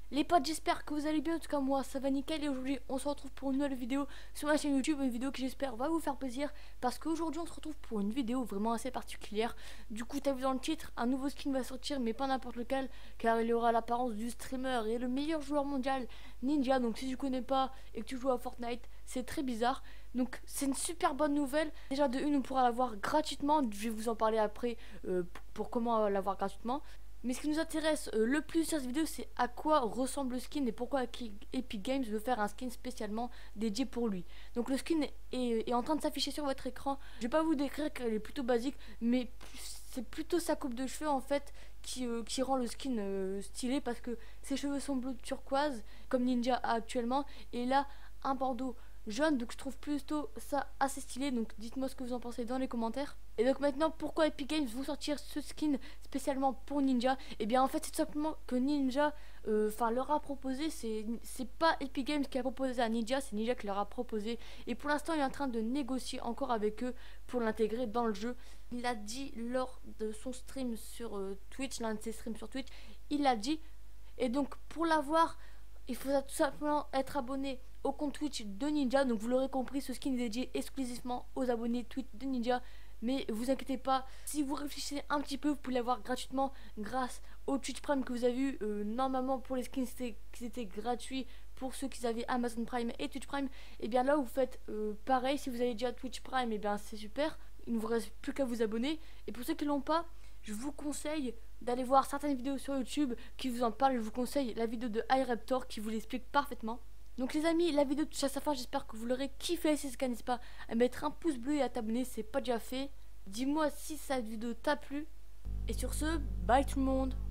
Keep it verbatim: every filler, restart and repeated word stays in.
Les potes, j'espère que vous allez bien, en tout cas moi ça va nickel et aujourd'hui on se retrouve pour une nouvelle vidéo sur ma chaîne YouTube, une vidéo qui j'espère va vous faire plaisir parce qu'aujourd'hui on se retrouve pour une vidéo vraiment assez particulière. Du coup t'as vu dans le titre, un nouveau skin va sortir mais pas n'importe lequel car il aura l'apparence du streamer et le meilleur joueur mondial Ninja. Donc si tu connais pas et que tu joues à Fortnite, c'est très bizarre. Donc c'est une super bonne nouvelle. Déjà de une on pourra l'avoir gratuitement, je vais vous en parler après euh, pour comment l'avoir gratuitement. Mais ce qui nous intéresse euh, le plus sur cette vidéo, c'est à quoi ressemble le skin et pourquoi Epic Games veut faire un skin spécialement dédié pour lui. Donc le skin est, est, est en train de s'afficher sur votre écran. Je vais pas vous décrire qu'elle est plutôt basique, mais c'est plutôt sa coupe de cheveux en fait qui, euh, qui rend le skin euh, stylé parce que ses cheveux sont bleus turquoise comme Ninja a actuellement et là un bordeaux jaune, donc je trouve plutôt ça assez stylé. Donc dites-moi ce que vous en pensez dans les commentaires. Et donc maintenant, pourquoi Epic Games vous sortir ce skin spécialement pour Ninja? Et bien en fait c'est tout simplement que Ninja enfin euh, leur a proposé, c'est c'est pas Epic Games qui a proposé à Ninja, c'est Ninja qui leur a proposé et pour l'instant il est en train de négocier encore avec eux pour l'intégrer dans le jeu. Il a dit lors de son stream sur euh, Twitch, l'un de ses streams sur Twitch, il l'a dit. Et donc pour l'avoir, il faudra tout simplement être abonné au compte Twitch de Ninja. Donc vous l'aurez compris, ce skin est dédié exclusivement aux abonnés Twitch de Ninja. Mais vous inquiétez pas, si vous réfléchissez un petit peu, vous pouvez l'avoir gratuitement grâce au Twitch Prime que vous avez eu. Euh, normalement pour les skins c'était gratuit pour ceux qui avaient Amazon Prime et Twitch Prime. Et bien là vous faites euh, pareil, si vous avez déjà Twitch Prime, et bien c'est super. Il ne vous reste plus qu'à vous abonner. Et pour ceux qui l'ont pas, je vous conseille d'aller voir certaines vidéos sur YouTube qui vous en parlent. Je vous conseille la vidéo de iRaptor qui vous l'explique parfaitement. Donc les amis, la vidéo touche à sa fin, j'espère que vous l'aurez kiffé. Si c'est le cas, n'hésitez pas à mettre un pouce bleu et à t'abonner si c'est pas déjà fait. Dis-moi si cette vidéo t'a plu. Et sur ce, bye tout le monde.